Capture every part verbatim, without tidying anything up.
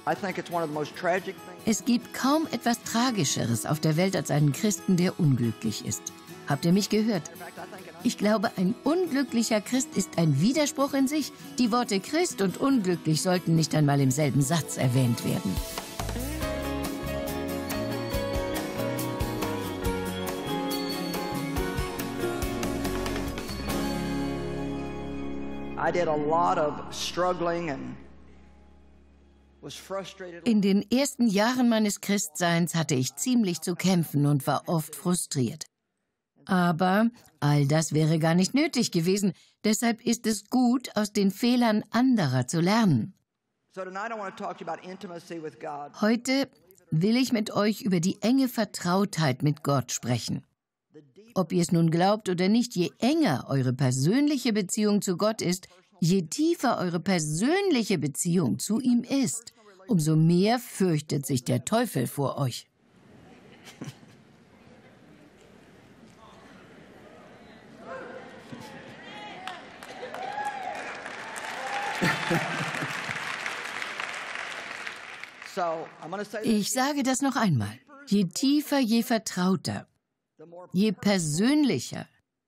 Es gibt kaum etwas Tragischeres auf der Welt als einen Christen, der unglücklich ist. Habt ihr mich gehört? Ich glaube, ein unglücklicher Christ ist ein Widerspruch in sich. Die Worte Christ und unglücklich sollten nicht einmal im selben Satz erwähnt werden. In den ersten Jahren meines Christseins hatte ich ziemlich zu kämpfen und war oft frustriert. Aber all das wäre gar nicht nötig gewesen. Deshalb ist es gut, aus den Fehlern anderer zu lernen. Heute will ich mit euch über die enge Vertrautheit mit Gott sprechen. Ob ihr es nun glaubt oder nicht, je enger eure persönliche Beziehung zu Gott ist, je tiefer eure persönliche Beziehung zu ihm ist, umso mehr fürchtet sich der Teufel vor euch. Ich sage das noch einmal. Je tiefer, je vertrauter, je persönlicher,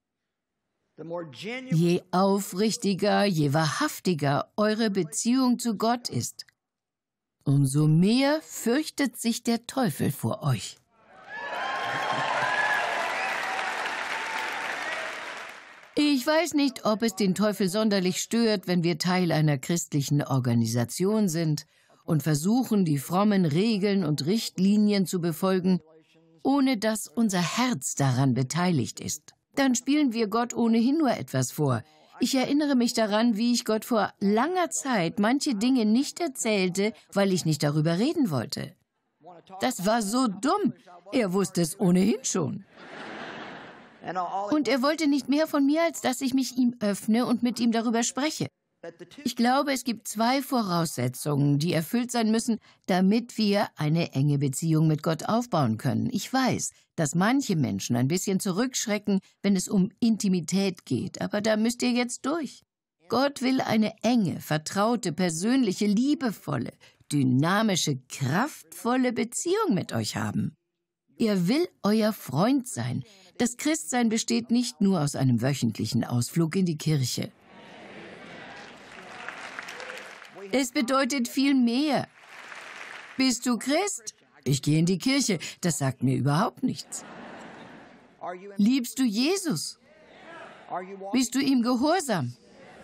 je aufrichtiger, je wahrhaftiger eure Beziehung zu Gott ist, umso mehr fürchtet sich der Teufel vor euch. Ich weiß nicht, ob es den Teufel sonderlich stört, wenn wir Teil einer christlichen Organisation sind und versuchen, die frommen Regeln und Richtlinien zu befolgen, ohne dass unser Herz daran beteiligt ist. Dann spielen wir Gott ohnehin nur etwas vor. Ich erinnere mich daran, wie ich Gott vor langer Zeit manche Dinge nicht erzählte, weil ich nicht darüber reden wollte. Das war so dumm. Er wusste es ohnehin schon. Und er wollte nicht mehr von mir, als dass ich mich ihm öffne und mit ihm darüber spreche. Ich glaube, es gibt zwei Voraussetzungen, die erfüllt sein müssen, damit wir eine enge Beziehung mit Gott aufbauen können. Ich weiß, dass manche Menschen ein bisschen zurückschrecken, wenn es um Intimität geht, aber da müsst ihr jetzt durch. Gott will eine enge, vertraute, persönliche, liebevolle, dynamische, kraftvolle Beziehung mit euch haben. Er will euer Freund sein. Das Christsein besteht nicht nur aus einem wöchentlichen Ausflug in die Kirche. Es bedeutet viel mehr. Bist du Christ? Ich gehe in die Kirche. Das sagt mir überhaupt nichts. Liebst du Jesus? Bist du ihm gehorsam?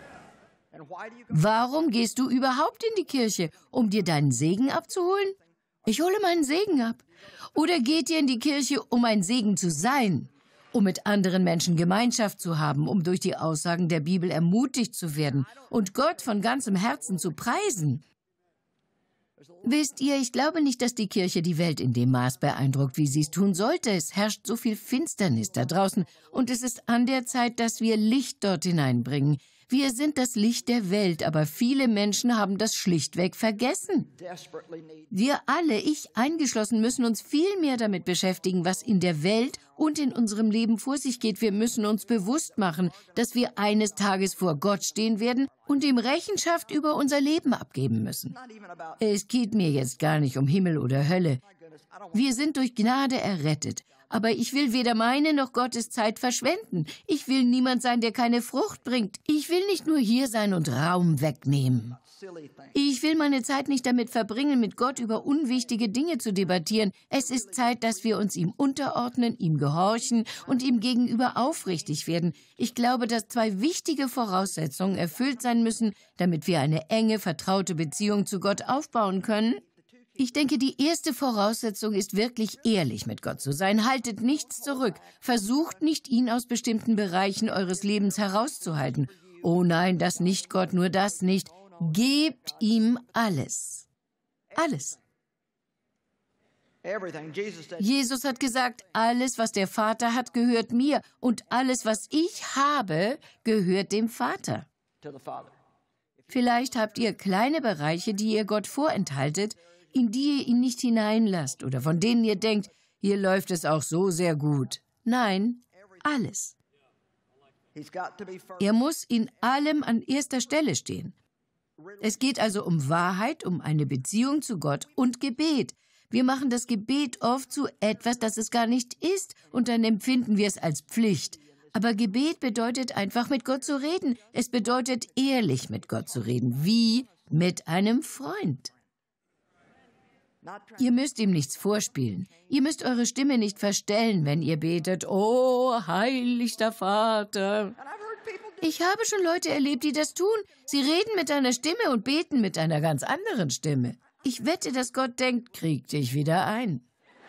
Warum gehst du überhaupt in die Kirche? Um dir deinen Segen abzuholen? Ich hole meinen Segen ab. Oder geht ihr in die Kirche, um ein Segen zu sein? Um mit anderen Menschen Gemeinschaft zu haben, um durch die Aussagen der Bibel ermutigt zu werden und Gott von ganzem Herzen zu preisen. Wisst ihr, ich glaube nicht, dass die Kirche die Welt in dem Maß beeindruckt, wie sie es tun sollte. Es herrscht so viel Finsternis da draußen und es ist an der Zeit, dass wir Licht dort hineinbringen. Wir sind das Licht der Welt, aber viele Menschen haben das schlichtweg vergessen. Wir alle, ich eingeschlossen, müssen uns viel mehr damit beschäftigen, was in der Welt und in unserem Leben vor sich geht. Wir müssen uns bewusst machen, dass wir eines Tages vor Gott stehen werden und ihm Rechenschaft über unser Leben abgeben müssen. Es geht mir jetzt gar nicht um Himmel oder Hölle. Wir sind durch Gnade errettet. Aber ich will weder meine noch Gottes Zeit verschwenden. Ich will niemand sein, der keine Frucht bringt. Ich will nicht nur hier sein und Raum wegnehmen. Ich will meine Zeit nicht damit verbringen, mit Gott über unwichtige Dinge zu debattieren. Es ist Zeit, dass wir uns ihm unterordnen, ihm gehorchen und ihm gegenüber aufrichtig werden. Ich glaube, dass zwei wichtige Voraussetzungen erfüllt sein müssen, damit wir eine enge, vertraute Beziehung zu Gott aufbauen können. Ich denke, die erste Voraussetzung ist wirklich ehrlich mit Gott zu sein. Haltet nichts zurück. Versucht nicht, ihn aus bestimmten Bereichen eures Lebens herauszuhalten. Oh nein, das nicht, Gott, nur das nicht. Gebt ihm alles. Alles. Jesus hat gesagt, alles, was der Vater hat, gehört mir. Und alles, was ich habe, gehört dem Vater. Vielleicht habt ihr kleine Bereiche, die ihr Gott vorenthaltet, in die ihr ihn nicht hineinlasst oder von denen ihr denkt, hier läuft es auch so sehr gut. Nein, alles. Er muss in allem an erster Stelle stehen. Es geht also um Wahrheit, um eine Beziehung zu Gott und Gebet. Wir machen das Gebet oft zu etwas, das es gar nicht ist, und dann empfinden wir es als Pflicht. Aber Gebet bedeutet einfach, mit Gott zu reden. Es bedeutet, ehrlich mit Gott zu reden, wie mit einem Freund. Ihr müsst ihm nichts vorspielen. Ihr müsst eure Stimme nicht verstellen, wenn ihr betet, »Oh, heiligster Vater«. Ich habe schon Leute erlebt, die das tun. Sie reden mit einer Stimme und beten mit einer ganz anderen Stimme. Ich wette, dass Gott denkt, krieg dich wieder ein.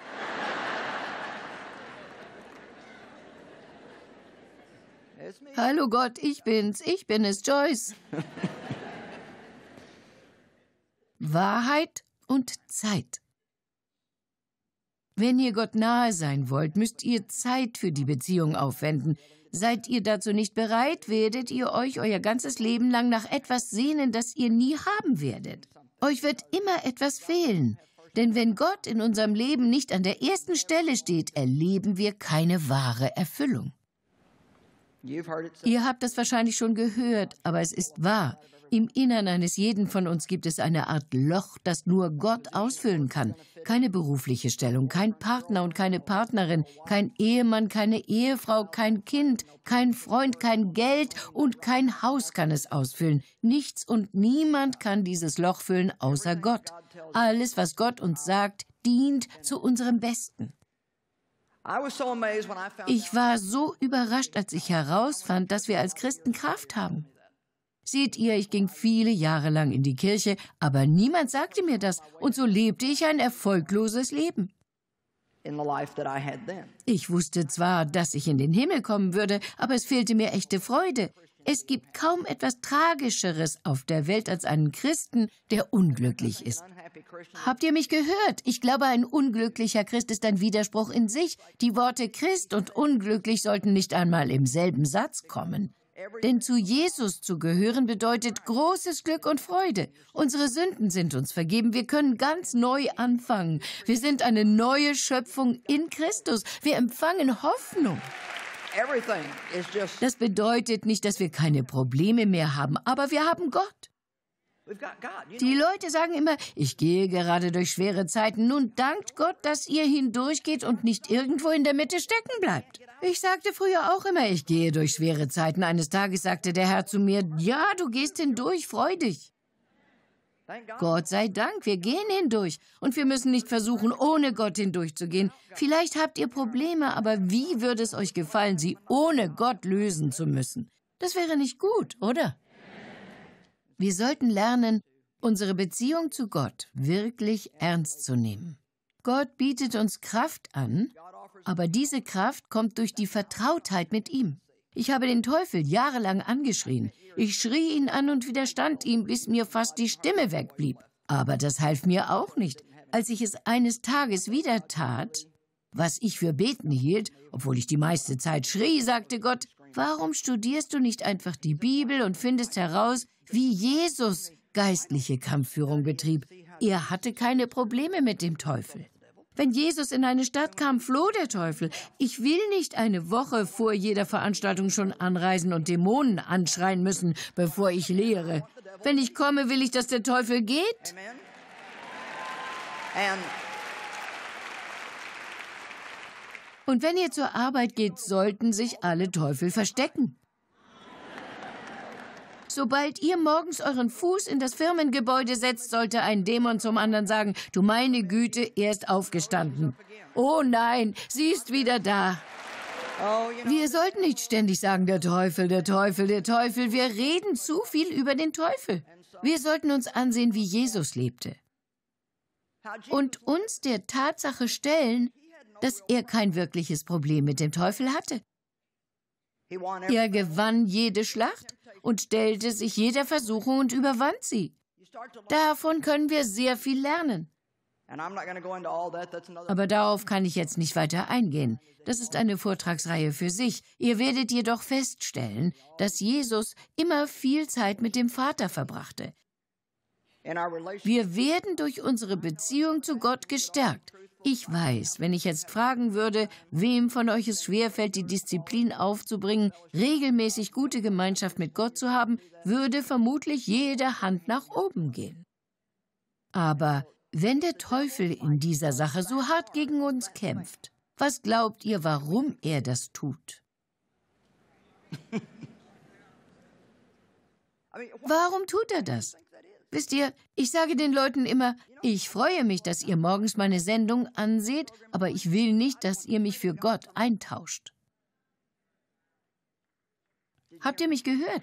Hallo Gott, ich bin's, ich bin es, Joyce. Wahrheit und Zeit. Wenn ihr Gott nahe sein wollt, müsst ihr Zeit für die Beziehung aufwenden. Seid ihr dazu nicht bereit, werdet ihr euch euer ganzes Leben lang nach etwas sehnen, das ihr nie haben werdet. Euch wird immer etwas fehlen. Denn wenn Gott in unserem Leben nicht an der ersten Stelle steht, erleben wir keine wahre Erfüllung. Ihr habt das wahrscheinlich schon gehört, aber es ist wahr. Im Innern eines jeden von uns gibt es eine Art Loch, das nur Gott ausfüllen kann. Keine berufliche Stellung, kein Partner und keine Partnerin, kein Ehemann, keine Ehefrau, kein Kind, kein Freund, kein Geld und kein Haus kann es ausfüllen. Nichts und niemand kann dieses Loch füllen, außer Gott. Alles, was Gott uns sagt, dient zu unserem Besten. Ich war so überrascht, als ich herausfand, dass wir als Christen Kraft haben. Seht ihr, ich ging viele Jahre lang in die Kirche, aber niemand sagte mir das, und so lebte ich ein erfolgloses Leben. Ich wusste zwar, dass ich in den Himmel kommen würde, aber es fehlte mir echte Freude. Es gibt kaum etwas Tragischeres auf der Welt als einen Christen, der unglücklich ist. Habt ihr mich gehört? Ich glaube, ein unglücklicher Christ ist ein Widerspruch in sich. Die Worte Christ und unglücklich sollten nicht einmal im selben Satz kommen. Denn zu Jesus zu gehören bedeutet großes Glück und Freude. Unsere Sünden sind uns vergeben. Wir können ganz neu anfangen. Wir sind eine neue Schöpfung in Christus. Wir empfangen Hoffnung. Das bedeutet nicht, dass wir keine Probleme mehr haben, aber wir haben Gott. Die Leute sagen immer, ich gehe gerade durch schwere Zeiten. Nun dankt Gott, dass ihr hindurchgeht und nicht irgendwo in der Mitte stecken bleibt. Ich sagte früher auch immer, ich gehe durch schwere Zeiten. Eines Tages sagte der Herr zu mir, ja, du gehst hindurch, freu dich. Gott sei Dank, wir gehen hindurch. Und wir müssen nicht versuchen, ohne Gott hindurchzugehen. Vielleicht habt ihr Probleme, aber wie würde es euch gefallen, sie ohne Gott lösen zu müssen? Das wäre nicht gut, oder? Wir sollten lernen, unsere Beziehung zu Gott wirklich ernst zu nehmen. Gott bietet uns Kraft an, aber diese Kraft kommt durch die Vertrautheit mit ihm. Ich habe den Teufel jahrelang angeschrien. Ich schrie ihn an und widerstand ihm, bis mir fast die Stimme wegblieb. Aber das half mir auch nicht. Als ich es eines Tages wieder tat, was ich für Beten hielt, obwohl ich die meiste Zeit schrie, sagte Gott, warum studierst du nicht einfach die Bibel und findest heraus, wie Jesus geistliche Kampfführung betrieb? Er hatte keine Probleme mit dem Teufel. Wenn Jesus in eine Stadt kam, floh der Teufel. Ich will nicht eine Woche vor jeder Veranstaltung schon anreisen und Dämonen anschreien müssen, bevor ich lehre. Wenn ich komme, will ich, dass der Teufel geht. Und wenn ihr zur Arbeit geht, sollten sich alle Teufel verstecken. Sobald ihr morgens euren Fuß in das Firmengebäude setzt, sollte ein Dämon zum anderen sagen, du meine Güte, er ist aufgestanden. Oh nein, sie ist wieder da. Wir sollten nicht ständig sagen, der Teufel, der Teufel, der Teufel. Wir reden zu viel über den Teufel. Wir sollten uns ansehen, wie Jesus lebte. Und uns der Tatsache stellen, dass er kein wirkliches Problem mit dem Teufel hatte. Er gewann jede Schlacht und stellte sich jeder Versuchung und überwand sie. Davon können wir sehr viel lernen. Aber darauf kann ich jetzt nicht weiter eingehen. Das ist eine Vortragsreihe für sich. Ihr werdet jedoch feststellen, dass Jesus immer viel Zeit mit dem Vater verbrachte. Wir werden durch unsere Beziehung zu Gott gestärkt. Ich weiß, wenn ich jetzt fragen würde, wem von euch es schwerfällt, die Disziplin aufzubringen, regelmäßig gute Gemeinschaft mit Gott zu haben, würde vermutlich jede Hand nach oben gehen. Aber wenn der Teufel in dieser Sache so hart gegen uns kämpft, was glaubt ihr, warum er das tut? Warum tut er das? Wisst ihr, ich sage den Leuten immer, ich freue mich, dass ihr morgens meine Sendung anseht, aber ich will nicht, dass ihr mich für Gott eintauscht. Habt ihr mich gehört?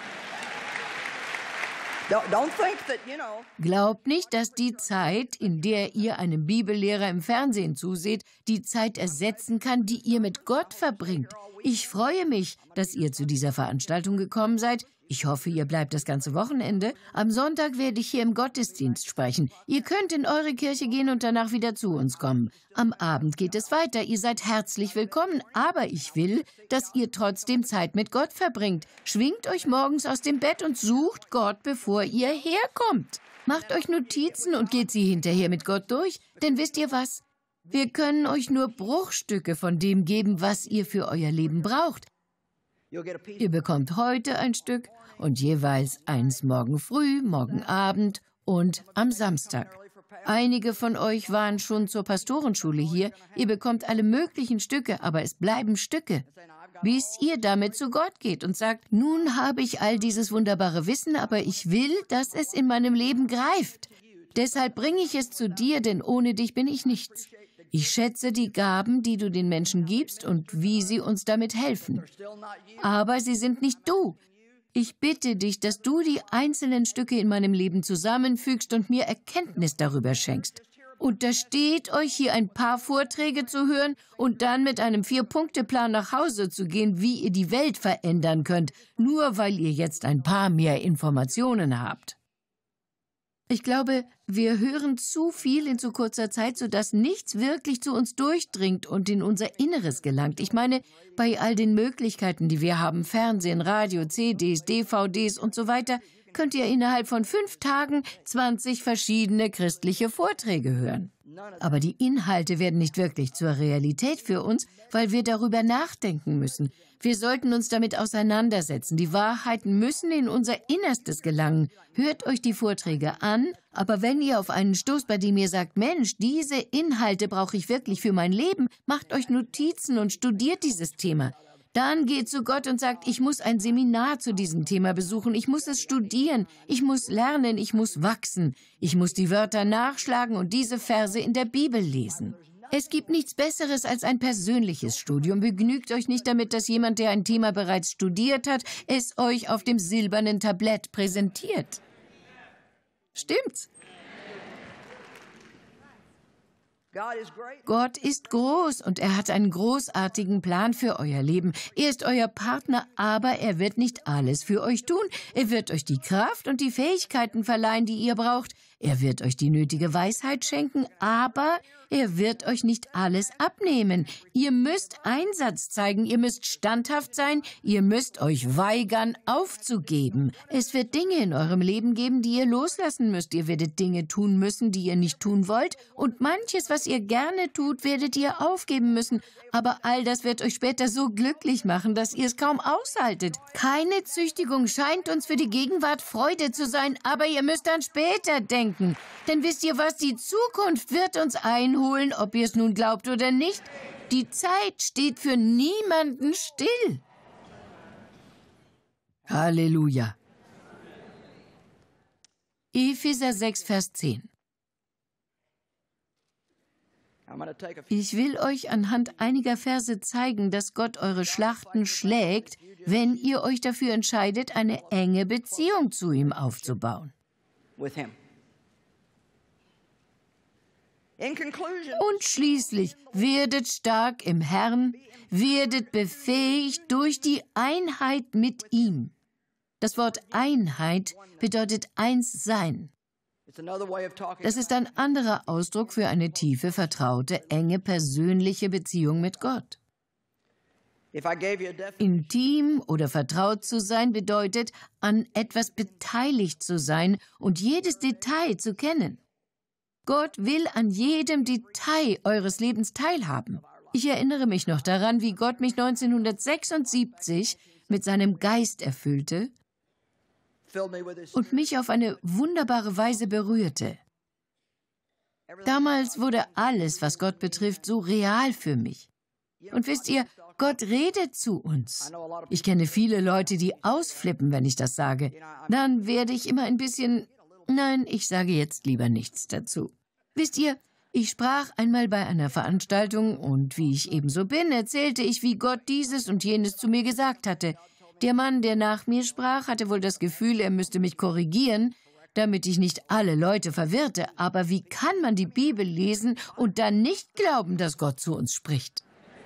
Glaubt nicht, dass die Zeit, in der ihr einem Bibellehrer im Fernsehen zuseht, die Zeit ersetzen kann, die ihr mit Gott verbringt. Ich freue mich, dass ihr zu dieser Veranstaltung gekommen seid. Ich hoffe, ihr bleibt das ganze Wochenende. Am Sonntag werde ich hier im Gottesdienst sprechen. Ihr könnt in eure Kirche gehen und danach wieder zu uns kommen. Am Abend geht es weiter. Ihr seid herzlich willkommen. Aber ich will, dass ihr trotzdem Zeit mit Gott verbringt. Schwingt euch morgens aus dem Bett und sucht Gott, bevor ihr herkommt. Macht euch Notizen und geht sie hinterher mit Gott durch. Denn wisst ihr was? Wir können euch nur Bruchstücke von dem geben, was ihr für euer Leben braucht. Ihr bekommt heute ein Stück und jeweils eins morgen früh, morgen Abend und am Samstag. Einige von euch waren schon zur Pastorenschule hier. Ihr bekommt alle möglichen Stücke, aber es bleiben Stücke. Bis ihr damit zu Gott geht und sagt, nun habe ich all dieses wunderbare Wissen, aber ich will, dass es in meinem Leben greift. Deshalb bringe ich es zu dir, denn ohne dich bin ich nichts. Ich schätze die Gaben, die du den Menschen gibst und wie sie uns damit helfen. Aber sie sind nicht du. Ich bitte dich, dass du die einzelnen Stücke in meinem Leben zusammenfügst und mir Erkenntnis darüber schenkst. Untersteht euch, hier ein paar Vorträge zu hören und dann mit einem Vier-Punkte-Plan nach Hause zu gehen, wie ihr die Welt verändern könnt, nur weil ihr jetzt ein paar mehr Informationen habt. Ich glaube, wir hören zu viel in zu kurzer Zeit, sodass nichts wirklich zu uns durchdringt und in unser Inneres gelangt. Ich meine, bei all den Möglichkeiten, die wir haben, Fernsehen, Radio, C Ds, D V Ds und so weiter, könnt ihr innerhalb von fünf Tagen zwanzig verschiedene christliche Vorträge hören. Aber die Inhalte werden nicht wirklich zur Realität für uns, weil wir darüber nachdenken müssen. Wir sollten uns damit auseinandersetzen. Die Wahrheiten müssen in unser Innerstes gelangen. Hört euch die Vorträge an, aber wenn ihr auf einen stoßt, bei dem ihr sagt, Mensch, diese Inhalte brauche ich wirklich für mein Leben, macht euch Notizen und studiert dieses Thema. Dann geht zu Gott und sagt, ich muss ein Seminar zu diesem Thema besuchen, ich muss es studieren, ich muss lernen, ich muss wachsen, ich muss die Wörter nachschlagen und diese Verse in der Bibel lesen. Es gibt nichts Besseres als ein persönliches Studium. Begnügt euch nicht damit, dass jemand, der ein Thema bereits studiert hat, es euch auf dem silbernen Tablett präsentiert. Stimmt's? Gott ist groß und er hat einen großartigen Plan für euer Leben. Er ist euer Partner, aber er wird nicht alles für euch tun. Er wird euch die Kraft und die Fähigkeiten verleihen, die ihr braucht. Er wird euch die nötige Weisheit schenken, aber er wird euch nicht alles abnehmen. Ihr müsst Einsatz zeigen, ihr müsst standhaft sein, ihr müsst euch weigern, aufzugeben. Es wird Dinge in eurem Leben geben, die ihr loslassen müsst. Ihr werdet Dinge tun müssen, die ihr nicht tun wollt. Und manches, was ihr gerne tut, werdet ihr aufgeben müssen. Aber all das wird euch später so glücklich machen, dass ihr es kaum aushaltet. Keine Züchtigung scheint uns für die Gegenwart Freude zu sein, aber ihr müsst an später denken. Denn wisst ihr was, die Zukunft wird uns einholen, ob ihr es nun glaubt oder nicht. Die Zeit steht für niemanden still. Halleluja. Epheser sechs, Vers zehn. Ich will euch anhand einiger Verse zeigen, dass Gott eure Schlachten schlägt, wenn ihr euch dafür entscheidet, eine enge Beziehung zu ihm aufzubauen. Und schließlich, werdet stark im Herrn, werdet befähigt durch die Einheit mit ihm. Das Wort Einheit bedeutet eins sein. Das ist ein anderer Ausdruck für eine tiefe, vertraute, enge, persönliche Beziehung mit Gott. Intim oder vertraut zu sein bedeutet, an etwas beteiligt zu sein und jedes Detail zu kennen. Gott will an jedem Detail eures Lebens teilhaben. Ich erinnere mich noch daran, wie Gott mich neunzehnhundertsechsundsiebzig mit seinem Geist erfüllte und mich auf eine wunderbare Weise berührte. Damals wurde alles, was Gott betrifft, so real für mich. Und wisst ihr, Gott redet zu uns. Ich kenne viele Leute, die ausflippen, wenn ich das sage. Dann werde ich immer ein bisschen... Nein, ich sage jetzt lieber nichts dazu. Wisst ihr, ich sprach einmal bei einer Veranstaltung und wie ich ebenso bin, erzählte ich, wie Gott dieses und jenes zu mir gesagt hatte. Der Mann, der nach mir sprach, hatte wohl das Gefühl, er müsste mich korrigieren, damit ich nicht alle Leute verwirrte. Aber wie kann man die Bibel lesen und dann nicht glauben, dass Gott zu uns spricht?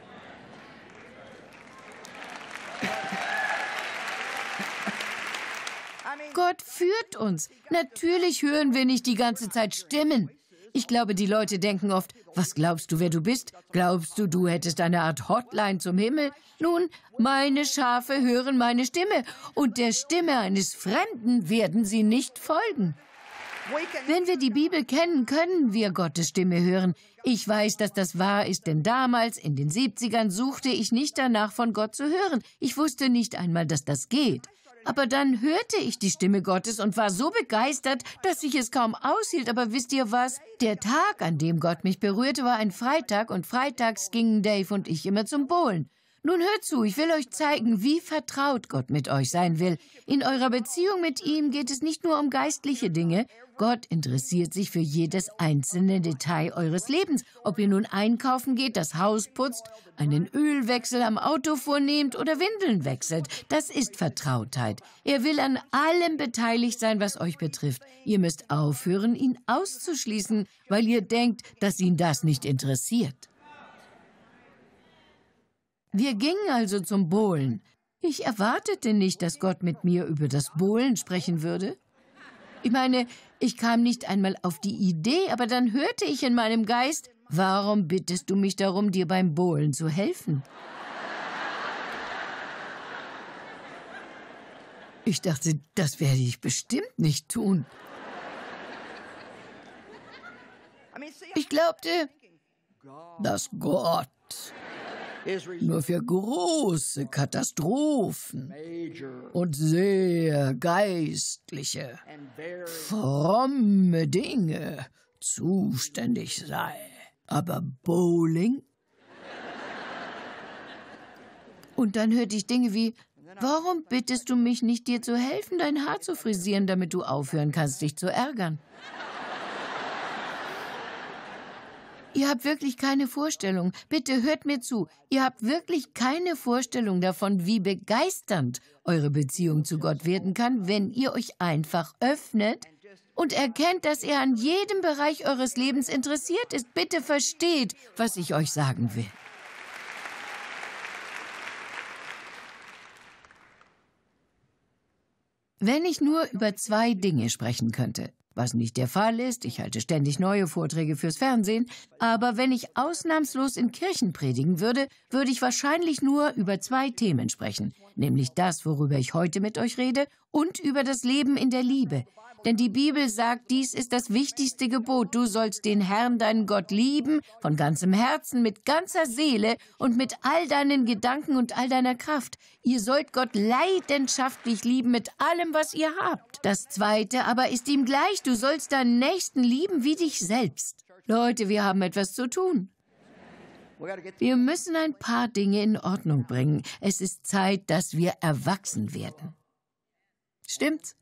Gott führt uns. Natürlich hören wir nicht die ganze Zeit Stimmen. Ich glaube, die Leute denken oft, was glaubst du, wer du bist? Glaubst du, du hättest eine Art Hotline zum Himmel? Nun, meine Schafe hören meine Stimme und der Stimme eines Fremden werden sie nicht folgen. Wenn wir die Bibel kennen, können wir Gottes Stimme hören. Ich weiß, dass das wahr ist, denn damals, in den siebzigern, suchte ich nicht danach, von Gott zu hören. Ich wusste nicht einmal, dass das geht. Aber dann hörte ich die Stimme Gottes und war so begeistert, dass ich es kaum aushielt. Aber wisst ihr was? Der Tag, an dem Gott mich berührte, war ein Freitag und freitags gingen Dave und ich immer zum Bowlen. Nun hört zu, ich will euch zeigen, wie vertraut Gott mit euch sein will. In eurer Beziehung mit ihm geht es nicht nur um geistliche Dinge. Gott interessiert sich für jedes einzelne Detail eures Lebens. Ob ihr nun einkaufen geht, das Haus putzt, einen Ölwechsel am Auto vornehmt oder Windeln wechselt. Das ist Vertrautheit. Er will an allem beteiligt sein, was euch betrifft. Ihr müsst aufhören, ihn auszuschließen, weil ihr denkt, dass ihn das nicht interessiert. Wir gingen also zum Bowlen. Ich erwartete nicht, dass Gott mit mir über das Bowlen sprechen würde. Ich meine, ich kam nicht einmal auf die Idee, aber dann hörte ich in meinem Geist, warum bittest du mich darum, dir beim Bowlen zu helfen? Ich dachte, das werde ich bestimmt nicht tun. Ich glaubte, dass Gott nur für große Katastrophen und sehr geistliche, fromme Dinge zuständig sei. Aber Bowling? Und dann hörte ich Dinge wie, warum bittest du mich nicht, dir zu helfen, dein Haar zu frisieren, damit du aufhören kannst, dich zu ärgern? Ihr habt wirklich keine Vorstellung. Bitte hört mir zu. Ihr habt wirklich keine Vorstellung davon, wie begeisternd eure Beziehung zu Gott werden kann, wenn ihr euch einfach öffnet und erkennt, dass er an jedem Bereich eures Lebens interessiert ist. Bitte versteht, was ich euch sagen will. Wenn ich nur über zwei Dinge sprechen könnte, was nicht der Fall ist, ich halte ständig neue Vorträge fürs Fernsehen, aber wenn ich ausnahmslos in Kirchen predigen würde, würde ich wahrscheinlich nur über zwei Themen sprechen, nämlich das, worüber ich heute mit euch rede, und über das Leben in der Liebe. Denn die Bibel sagt, dies ist das wichtigste Gebot. Du sollst den Herrn, deinen Gott, lieben, von ganzem Herzen, mit ganzer Seele und mit all deinen Gedanken und all deiner Kraft. Ihr sollt Gott leidenschaftlich lieben mit allem, was ihr habt. Das Zweite aber ist ihm gleich. Du sollst deinen Nächsten lieben wie dich selbst. Leute, wir haben etwas zu tun. Wir müssen ein paar Dinge in Ordnung bringen. Es ist Zeit, dass wir erwachsen werden. Stimmt's?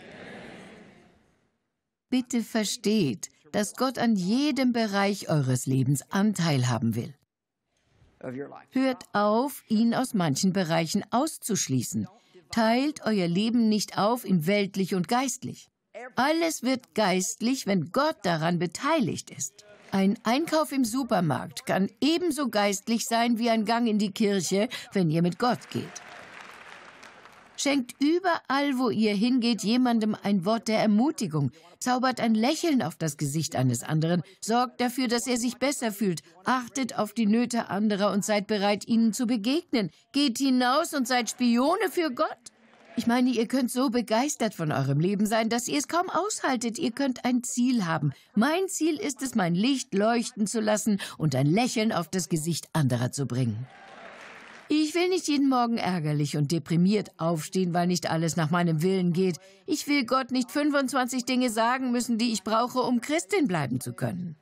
Bitte versteht, dass Gott an jedem Bereich eures Lebens Anteil haben will. Hört auf, ihn aus manchen Bereichen auszuschließen. Teilt euer Leben nicht auf in weltlich und geistlich. Alles wird geistlich, wenn Gott daran beteiligt ist. Ein Einkauf im Supermarkt kann ebenso geistlich sein wie ein Gang in die Kirche, wenn ihr mit Gott geht. Schenkt überall, wo ihr hingeht, jemandem ein Wort der Ermutigung. Zaubert ein Lächeln auf das Gesicht eines anderen. Sorgt dafür, dass er sich besser fühlt. Achtet auf die Nöte anderer und seid bereit, ihnen zu begegnen. Geht hinaus und seid Spione für Gott. Ich meine, ihr könnt so begeistert von eurem Leben sein, dass ihr es kaum aushaltet. Ihr könnt ein Ziel haben. Mein Ziel ist es, mein Licht leuchten zu lassen und ein Lächeln auf das Gesicht anderer zu bringen. Ich will nicht jeden Morgen ärgerlich und deprimiert aufstehen, weil nicht alles nach meinem Willen geht. Ich will Gott nicht fünfundzwanzig Dinge sagen müssen, die ich brauche, um Christin bleiben zu können.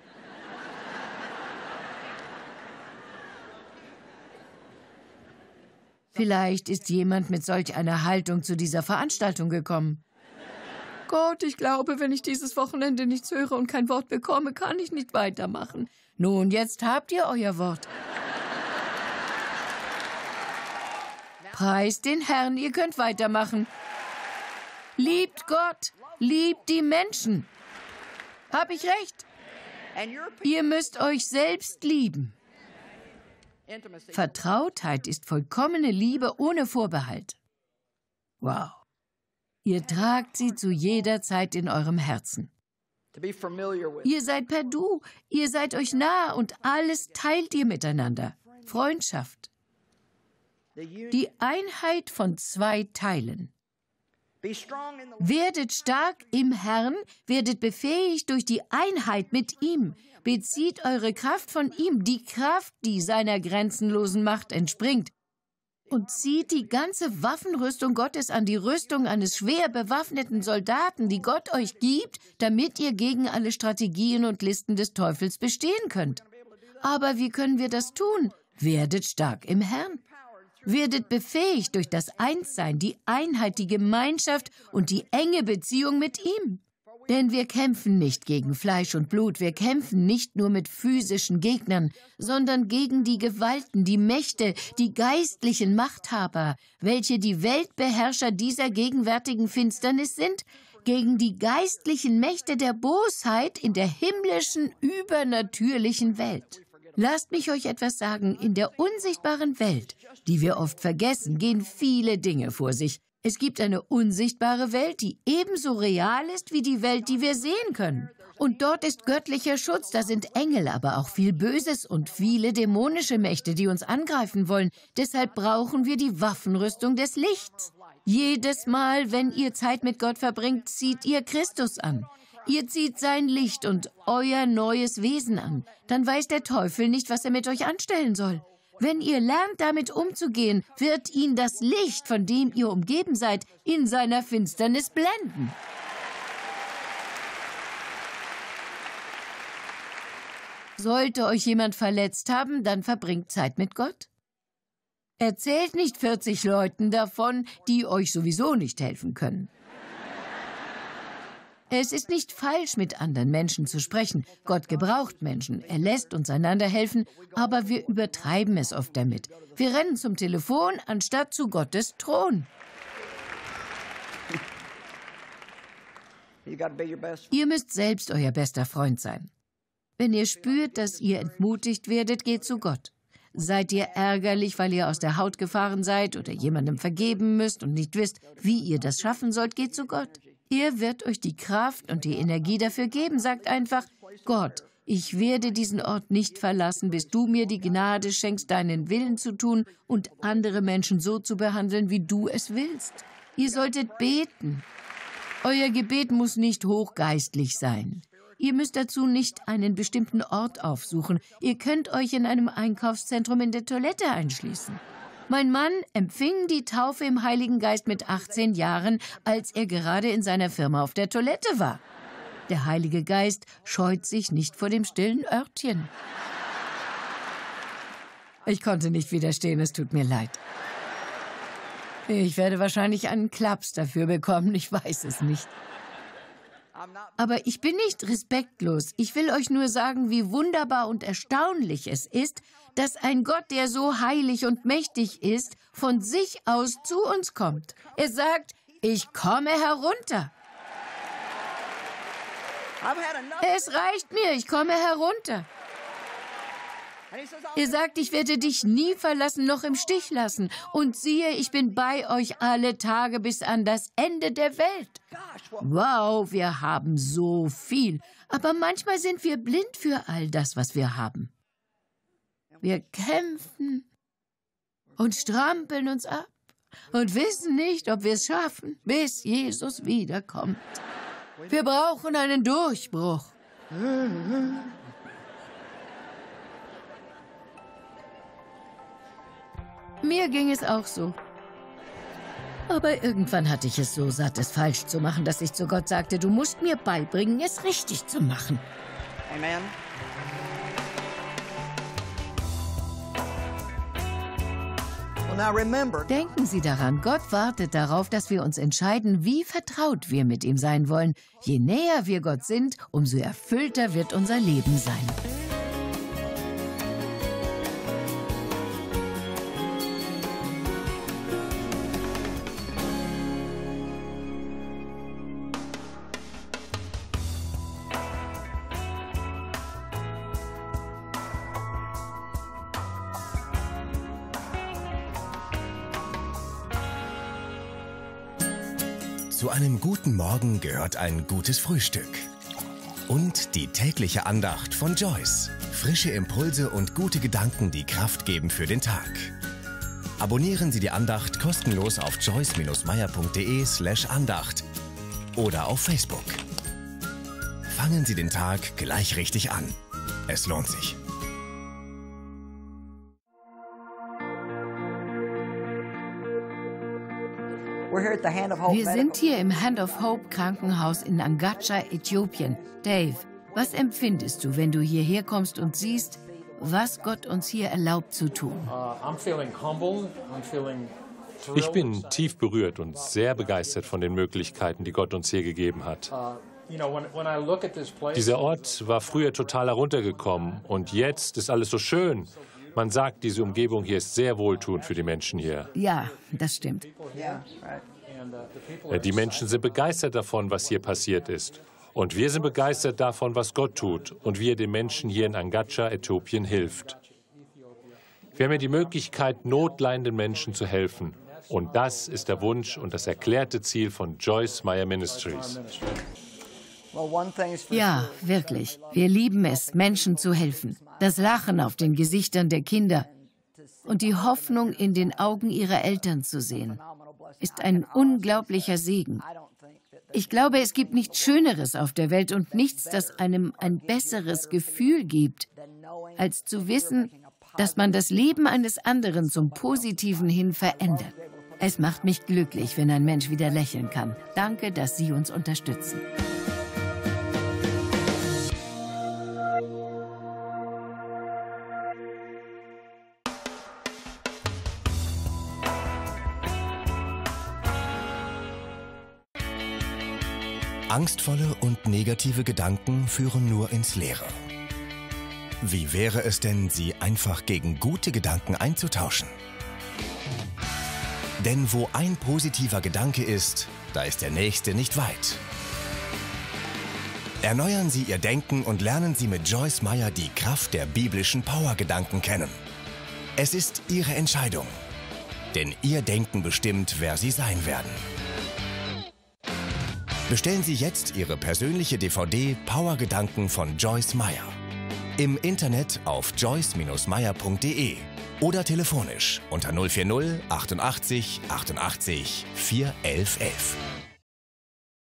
Vielleicht ist jemand mit solch einer Haltung zu dieser Veranstaltung gekommen. Gott, ich glaube, wenn ich dieses Wochenende nichts höre und kein Wort bekomme, kann ich nicht weitermachen. Nun, jetzt habt ihr euer Wort. Preist den Herrn, ihr könnt weitermachen. Liebt Gott, liebt die Menschen. Hab ich recht? Ihr müsst euch selbst lieben. Vertrautheit ist vollkommene Liebe ohne Vorbehalt. Wow. Ihr tragt sie zu jeder Zeit in eurem Herzen. Ihr seid per Du, ihr seid euch nah und alles teilt ihr miteinander. Freundschaft. Die Einheit von zwei Teilen. Werdet stark im Herrn, werdet befähigt durch die Einheit mit ihm. Bezieht eure Kraft von ihm, die Kraft, die seiner grenzenlosen Macht entspringt. Und zieht die ganze Waffenrüstung Gottes an, die Rüstung eines schwer bewaffneten Soldaten, die Gott euch gibt, damit ihr gegen alle Strategien und Listen des Teufels bestehen könnt. Aber wie können wir das tun? Werdet stark im Herrn. Werdet befähigt durch das Einssein, die Einheit, die Gemeinschaft und die enge Beziehung mit ihm. Denn wir kämpfen nicht gegen Fleisch und Blut, wir kämpfen nicht nur mit physischen Gegnern, sondern gegen die Gewalten, die Mächte, die geistlichen Machthaber, welche die Weltbeherrscher dieser gegenwärtigen Finsternis sind, gegen die geistlichen Mächte der Bosheit in der himmlischen, übernatürlichen Welt. Lasst mich euch etwas sagen, in der unsichtbaren Welt, die wir oft vergessen, gehen viele Dinge vor sich. Es gibt eine unsichtbare Welt, die ebenso real ist wie die Welt, die wir sehen können. Und dort ist göttlicher Schutz, da sind Engel, aber auch viel Böses und viele dämonische Mächte, die uns angreifen wollen. Deshalb brauchen wir die Waffenrüstung des Lichts. Jedes Mal, wenn ihr Zeit mit Gott verbringt, zieht ihr Christus an. Ihr zieht sein Licht und euer neues Wesen an. Dann weiß der Teufel nicht, was er mit euch anstellen soll. Wenn ihr lernt, damit umzugehen, wird ihn das Licht, von dem ihr umgeben seid, in seiner Finsternis blenden. Sollte euch jemand verletzt haben, dann verbringt Zeit mit Gott. Erzählt nicht vierzig Leuten davon, die euch sowieso nicht helfen können. Es ist nicht falsch, mit anderen Menschen zu sprechen. Gott gebraucht Menschen. Er lässt uns einander helfen, aber wir übertreiben es oft damit. Wir rennen zum Telefon, anstatt zu Gottes Thron. Ihr müsst selbst euer bester Freund sein. Wenn ihr spürt, dass ihr entmutigt werdet, geht zu Gott. Seid ihr ärgerlich, weil ihr aus der Haut gefahren seid oder jemandem vergeben müsst und nicht wisst, wie ihr das schaffen sollt, geht zu Gott. Er wird euch die Kraft und die Energie dafür geben. Sagt einfach, Gott, ich werde diesen Ort nicht verlassen, bis du mir die Gnade schenkst, deinen Willen zu tun und andere Menschen so zu behandeln, wie du es willst. Ihr solltet beten. Euer Gebet muss nicht hochgeistlich sein. Ihr müsst dazu nicht einen bestimmten Ort aufsuchen. Ihr könnt euch in einem Einkaufszentrum in der Toilette einschließen. Mein Mann empfing die Taufe im Heiligen Geist mit achtzehn Jahren, als er gerade in seiner Firma auf der Toilette war. Der Heilige Geist scheut sich nicht vor dem stillen Örtchen. Ich konnte nicht widerstehen, es tut mir leid. Ich werde wahrscheinlich einen Klaps dafür bekommen, ich weiß es nicht. Aber ich bin nicht respektlos. Ich will euch nur sagen, wie wunderbar und erstaunlich es ist, dass ein Gott, der so heilig und mächtig ist, von sich aus zu uns kommt. Er sagt, ich komme herunter. Es reicht mir, ich komme herunter. Er sagt, ich werde dich nie verlassen, noch im Stich lassen. Und siehe, ich bin bei euch alle Tage bis an das Ende der Welt. Wow, wir haben so viel. Aber manchmal sind wir blind für all das, was wir haben. Wir kämpfen und strampeln uns ab. und wissen nicht, ob wir es schaffen, bis Jesus wiederkommt. Wir brauchen einen Durchbruch. Mir ging es auch so. Aber irgendwann hatte ich es so satt, es falsch zu machen, dass ich zu Gott sagte, du musst mir beibringen, es richtig zu machen. Amen. Well, now remember, Denken Sie daran, Gott wartet darauf, dass wir uns entscheiden, wie vertraut wir mit ihm sein wollen. Je näher wir Gott sind, umso erfüllter wird unser Leben sein. Zu einem guten Morgen gehört ein gutes Frühstück. Und die tägliche Andacht von Joyce. Frische Impulse und gute Gedanken, die Kraft geben für den Tag. Abonnieren Sie die Andacht kostenlos auf joyce meyer punkt de slash Andacht oder auf Facebook. Fangen Sie den Tag gleich richtig an. Es lohnt sich. Wir sind hier im Hand of Hope Krankenhaus in Angatscha, Äthiopien. Dave, was empfindest du, wenn du hierher kommst und siehst, was Gott uns hier erlaubt zu tun? Ich bin tief berührt und sehr begeistert von den Möglichkeiten, die Gott uns hier gegeben hat. Dieser Ort war früher total heruntergekommen und jetzt ist alles so schön. Man sagt, diese Umgebung hier ist sehr wohltuend für die Menschen hier. Ja, das stimmt. Die Menschen sind begeistert davon, was hier passiert ist. Und wir sind begeistert davon, was Gott tut und wie er den Menschen hier in Angatscha, Äthiopien, hilft. Wir haben ja die Möglichkeit, notleidenden Menschen zu helfen. Und das ist der Wunsch und das erklärte Ziel von Joyce Meyer Ministries. Ja, wirklich. Wir lieben es, Menschen zu helfen. Das Lachen auf den Gesichtern der Kinder und die Hoffnung in den Augen ihrer Eltern zu sehen, ist ein unglaublicher Segen. Ich glaube, es gibt nichts Schöneres auf der Welt und nichts, das einem ein besseres Gefühl gibt, als zu wissen, dass man das Leben eines anderen zum Positiven hin verändert. Es macht mich glücklich, wenn ein Mensch wieder lächeln kann. Danke, dass Sie uns unterstützen. Angstvolle und negative Gedanken führen nur ins Leere. Wie wäre es denn, sie einfach gegen gute Gedanken einzutauschen? Denn wo ein positiver Gedanke ist, da ist der nächste nicht weit. Erneuern Sie Ihr Denken und lernen Sie mit Joyce Meyer die Kraft der biblischen Powergedanken kennen. Es ist Ihre Entscheidung, denn Ihr Denken bestimmt, wer Sie sein werden. Bestellen Sie jetzt Ihre persönliche D V D Powergedanken von Joyce Meyer. Im Internet auf joyce meyer punkt de oder telefonisch unter null vier null achtundachtzig achtundachtzig vier elf elf.